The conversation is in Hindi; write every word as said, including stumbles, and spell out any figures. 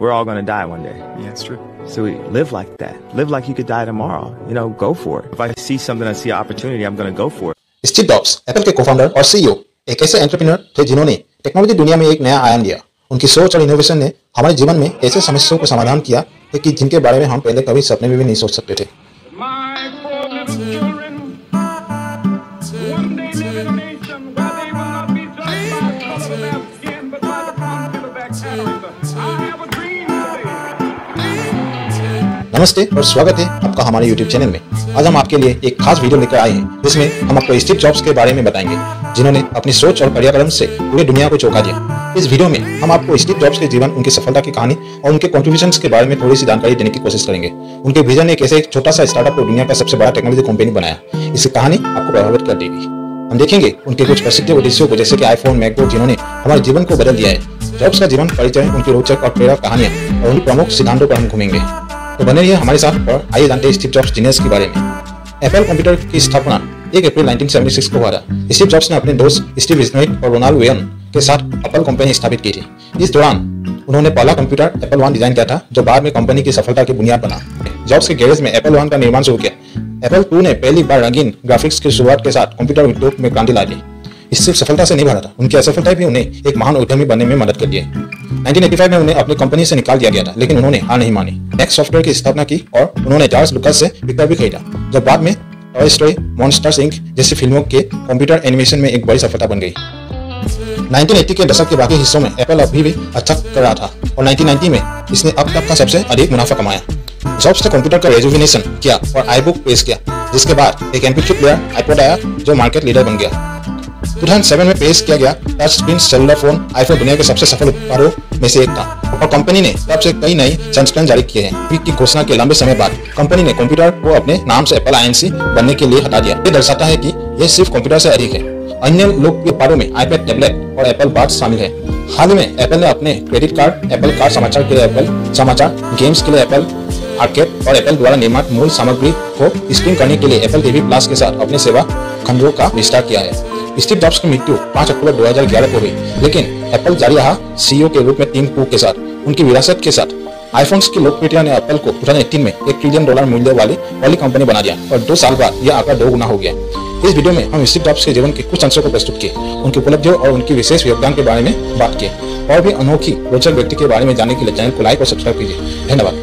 we're all going to die one day. Yeah, it's true. So we live like that. Live like you could die tomorrow. You know, go for it. If I see something, I see an opportunity, I'm going to go for it. Steve Jobs Apple के को-फाउंडर और सीईओ एक ऐसे एंटरप्रेन्योर थे जिन्होंने टेक्नोलॉजी दुनिया में एक नया आयाम दिया। उनकी सोच और इनोवेशन ने हमारे जीवन में ऐसे समस्याओं को समाधान किया है कि जिनके बारे में हम पहले कभी सपने में भी नहीं सोच सकते थे। नमस्ते और स्वागत है आपका हमारे यूट्यूब चैनल में। आज हम आपके लिए एक खास वीडियो लेकर आए हैं जिसमें हम आपको स्टीव जॉब्स के बारे में बताएंगे जिन्होंने अपनी सोच और पर्यावरण से पूरी दुनिया को चौंका दिया। इस वीडियो में हम आपको स्टीव जॉब्स के जीवन, उनकी सफलता की कहानी और उनके कॉन्ट्रीब्यूशंस के बारे में थोड़ी सी जानकारी देने की कोशिश करेंगे। उनके विजन ने कैसे एक छोटा सा स्टार्टअप को दुनिया का सबसे बड़ा टेक्नोलॉजी कंपनी बनाया, इसकी कहानी आपको प्रभावित कर देगी। हम देखेंगे उनके कुछ प्रसिद्ध उद्देश्यों को, जैसे कि आईफोन, मैकबुक, जिन्होंने हमारे जीवन को बदल दिया है। जॉब्स का जीवन परिचय, उनकी रोचक और प्रेरक कहानियां और उनके प्रमुख सिद्धांतों पर हम घूमेंगे। तो बने रहिए हमारे साथ और आइए जानते हैं स्टीव जॉब्स जीनियस के बारे में। एप्पल कंप्यूटर की स्थापना एक अप्रैल उन्नीस सौ छिहत्तर को हुआ था। स्टीव जॉब्स ने अपने दोस्त स्टीव विज़निक और रोनाल्ड वेयन के साथ एप्पल कंपनी स्थापित की थी। इस दौरान उन्होंने पहला कंप्यूटर एप्पल वन डिजाइन किया था, जो बाद में कंपनी की सफलता की बुनियाद बना। जॉब्स के गैरेज में एप्पल वन का निर्माण शुरू किया। एप्पल टू ने पहली बार रंगीन ग्राफिक्स की शुरुआत के साथ कंप्यूटर उद्योग में क्रांति ला दी। इस सिर्फ सफलता से नहीं भरा था, उनकी असफलता भी उन्हें एक महान उद्यमी बनने में मदद कर दी। उन्नीस सौ पचासी में उन्हें अपनी कंपनी से निकाल दिया गया था, लेकिन उन्होंने हार नहीं मानी। मैक सॉफ्टवेयर की स्थापना की और उन्होंने जॉर्ज लुकास से पिक्चर भी खरीदा, जब बाद में टॉय स्टोरी, मॉन्स्टर्स इंक जैसी फिल्मों के कंप्यूटर एनिमेशन में एक बड़ी सफलता बन गई। उन्नीस सौ अस्सी के दशक के बाकी हिस्सों में एप्पल अभी भी अच्छा कर रहा था और उन्नीस सौ नब्बे में इसने अब तक का सबसे अधिक मुनाफा कमाया। जॉब्स ने कंप्यूटर का रेजुविनेशन किया और आईबुक पेश किया, जिसके बाद एक M P three player iPod आया जो मार्केट लीडर बन गया। दो हज़ार सात में पेश किया गया touch screen cellular phone iPhone दुनिया के सबसे सफल उत्पादों में से एक था और कंपनी ने तब से कई नई संस्करण जारी किए हैं। पीक की घोषणा के लंबे समय बाद कंपनी ने कंप्यूटर को अपने नाम से एप्पल आईएनसी बनने के लिए हटा दिया। ये दर्शाता है कि यह सिर्फ कंप्यूटर से अधिक है। अन्य लोकप्रिय उत्पादों में आईपैड, टैबलेट और एप्पल वॉच शामिल है। हाल ही में एप्पल ने अपने क्रेडिट कार्ड, एप्पल कार्ड, समाचार के लिए एप्पल समाचार, गेम्स के लिए एप्पल आर्केड और एप्पल द्वारा निर्मित मूल सामग्री को स्ट्रीम करने के लिए एप्पल टीवी प्लस के साथ अपने सेवा खंडों का विस्तार किया है। स्टीव जॉब्स की मृत्यु पाँच अक्टूबर दो हज़ार ग्यारह को हुई, लेकिन एप्पल जारी रहा सीईओ के रूप में टीम कुक के साथ। उनकी विरासत के साथ आईफोन्स की लोकप्रियता ने एप्पल को दो हज़ार अठारह में एक ट्रिलियन डॉलर मूल्य वाली पहली कंपनी बना दिया और दो साल बाद यह आंकड़ा दो गुना हो गया। इस वीडियो में हम स्टीव जॉब्स के जीवन के कुछ अंशों को प्रस्तुत किए, उनकी उपलब्धियों और उनकी विशेष योगदान के बारे में बात की। और भी अनोखी रोचक व्यक्ति के बारे में जानने के लिए चैनल को लाइक और सब्सक्राइब कीजिए। धन्यवाद।